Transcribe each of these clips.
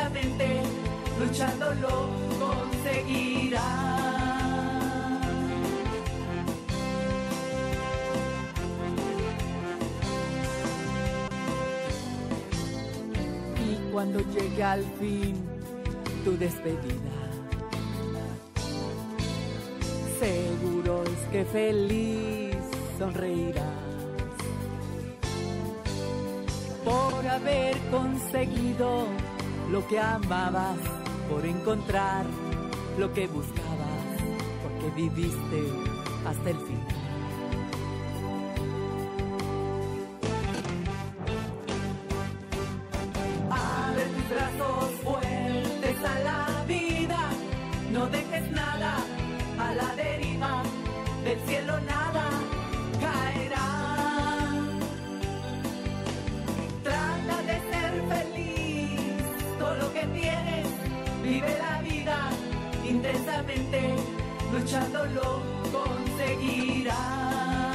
intensamente, luchando lo conseguirás. Y cuando llegue al fin tu despedida, seguro es que feliz sonreirás por haber conseguido lo que amabas, por encontrar lo que buscabas, porque viviste hasta el final. Abre tus brazos fuertes a la vida, no dejes nada a la deriva, del cielo nada caerá. Trata de ser feliz, todo lo que tienes, vive la vida intensamente, luchando lo conseguirás.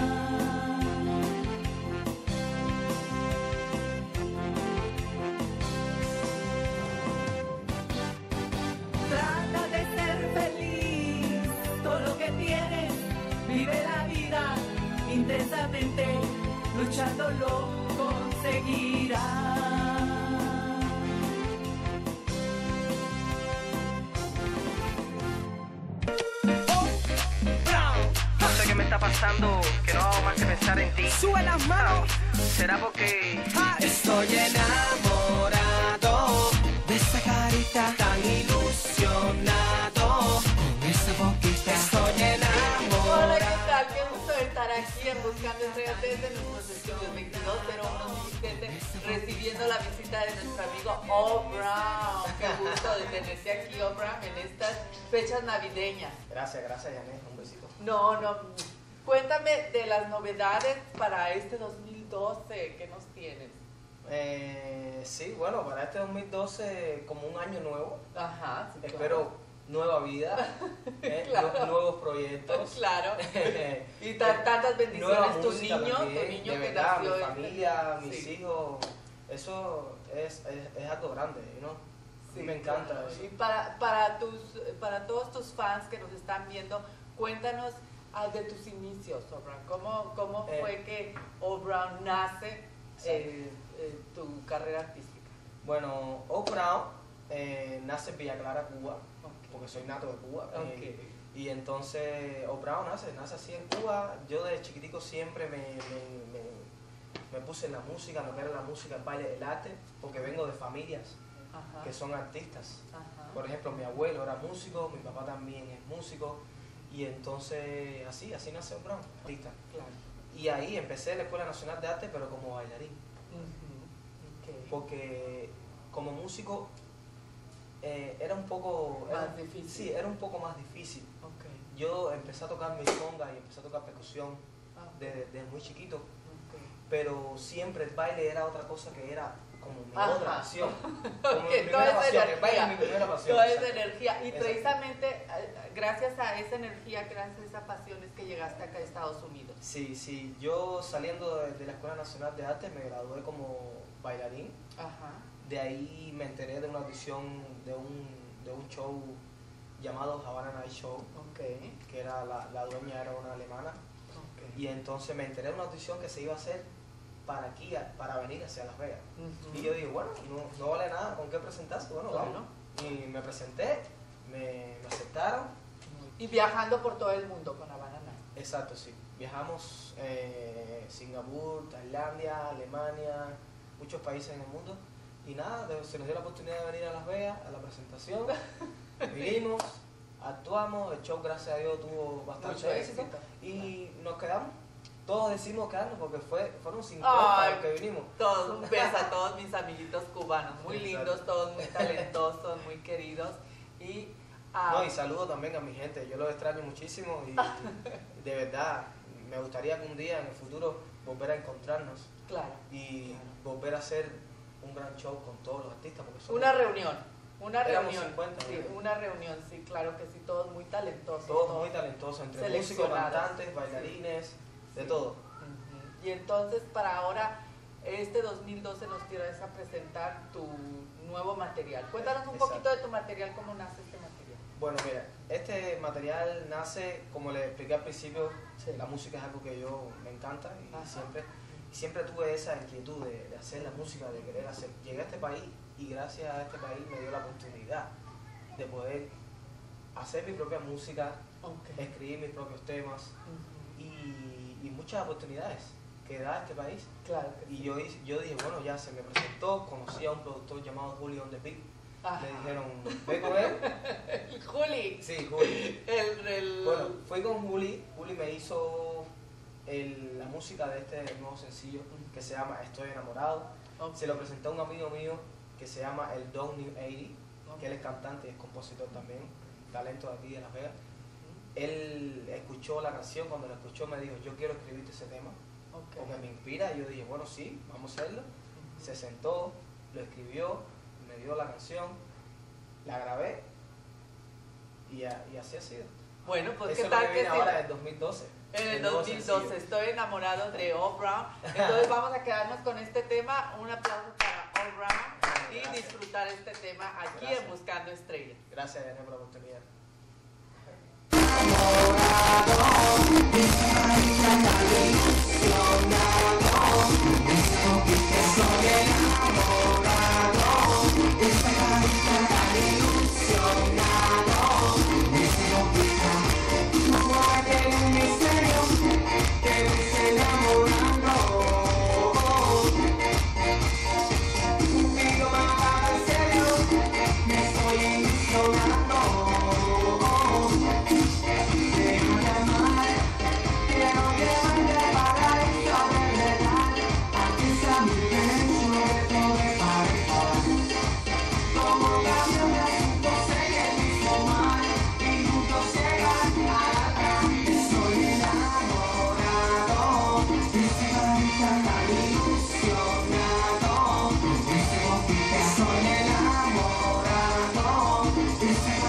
Trata de ser feliz, todo lo que tienes, vive la vida intensamente, luchando lo conseguirás. No sé qué me está pasando, que no hago más que pensar en ti. Sube las manos. ¿Será porque Estoy enamorado de esa carita, tan ilusionado con esa boquita. Estoy enamorado. Hola, ¿qué tal? Qué gusto estar aquí en Buscando Estrellas desde nuestros estudios 220117, recibiendo la visita de nuestro amigo Obram. Qué gusto de tenerte aquí, Obram, en estas fechas navideñas. Gracias, Yanet, un besito. No, cuéntame de las novedades para este 2012, ¿qué nos tienes? Sí, bueno, para este 2012 como un año nuevo. Ajá, sí, Espero nueva vida, Claro. nuevos proyectos. Claro. Y tantas Nueva bendiciones, tu música niño también, que de verdad, nació mi familia, mis sí. hijos, eso es algo grande, ¿no? Sí, Me encanta claro. eso. Y para todos tus fans que nos están viendo, cuéntanos de tus inicios, Obram. ¿Cómo fue que Obram nace tu carrera artística? Bueno, Obram nace en Villa Clara, Cuba, porque soy nato de Cuba. Y entonces Obram nace así en Cuba. Yo desde chiquitico siempre me puse en la música, lo que era la música, el baile, el arte, porque vengo de familias Ajá. que son artistas. Ajá. Por ejemplo, mi abuelo era músico, mi papá también es músico, y entonces así nace Obram, artista. Claro. Y ahí empecé en la Escuela Nacional de Arte, pero como bailarín, Okay. porque como músico era un poco Más difícil. Sí, era un poco más difícil. Okay. Yo empecé a tocar mis congas y empecé a tocar percusión desde muy chiquito, pero siempre el baile era otra cosa que era como mi otra pasión. Como mi primera pasión, el baile es mi primera pasión. Toda esa exacto. energía. Y Exacto. precisamente gracias a esa energía, gracias a esa pasión es que llegaste acá a Estados Unidos. Sí, yo saliendo de la Escuela Nacional de Arte me gradué como bailarín. Ajá. De ahí me enteré de una audición de un show llamado Havana Night Show, Okay. que era la dueña era una alemana. Okay. Y entonces me enteré de una audición que se iba a hacer para aquí, para venir hacia Las Vegas. Ujú. Y yo digo, bueno, no vale nada, ¿con qué presentarse? Bueno, Claro. vamos. Y me presenté, me aceptaron. Y viajando por todo el mundo con Havana Night. Exacto, sí. Viajamos Singapur, Tailandia, Alemania, muchos países en el mundo. Y nada, se nos dio la oportunidad de venir a Las Vegas, a la presentación. Vinimos, actuamos, el show gracias a Dios tuvo bastante Mucho éxito. éxito. Y nos quedamos. Todos decimos quedarnos porque fueron 50 Ay, los que vinimos. Todos, un beso a todos mis amiguitos cubanos, muy lindos, Exacto. todos muy talentosos, muy queridos. Y, No, y saludo también a mi gente, yo los extraño muchísimo y de verdad me gustaría que un día en el futuro volver a encontrarnos claro, y volver a hacer un gran show con todos los artistas. Porque somos una reunión, Éramos reunión, 50, sí, ¿no? una reunión, sí, claro que sí, todos muy talentosos. todos muy talentosos, entre músicos, seleccionados. cantantes, bailarines, de todo. Ujú. Y entonces para ahora, este 2012 nos tienes a presentar tu nuevo material. Cuéntanos un Exacto. poquito de tu material, cómo nace este material. Bueno, mira, este material nace, como le expliqué al principio, Sí. la música es algo que yo me encanta y Ajá. siempre tuve esa inquietud de hacer la música, de querer hacer. Llegué a este país y gracias a este país me dio la oportunidad de poder hacer mi propia música, Okay. escribir mis propios temas Ujú. y muchas oportunidades que da este país. Claro que sí. Y yo dije, bueno, ya se me presentó, conocí a un productor llamado Julio on the Beat. Ajá. Me dijeron, ve con él. Juli. Sí, Juli. El... Bueno, fui con Juli. Juli me hizo la música de este nuevo sencillo que se llama Estoy enamorado. Ok. Se lo presenté a un amigo mío que se llama el Don New 80, Ok. que él es cantante y es compositor también, talento de aquí de Las Vegas. Él escuchó la canción, cuando la escuchó me dijo, yo quiero escribirte ese tema, Ok. porque me inspira. Y yo dije, bueno, sí, vamos a hacerlo. Se sentó, lo escribió, me dio la canción, la grabé y así ha sido. Bueno, pues Eso qué es lo tal que que viene sí. ahora en el 2012. En el nuevo 2012 sencillo. estoy enamorado de O Brown. Entonces vamos a quedarnos con este tema. Un aplauso para O Brown y Gracias. disfrutar este tema aquí Gracias. en Buscando Estrellas. Gracias, Daniel, por la oportunidad. Soy enamorado,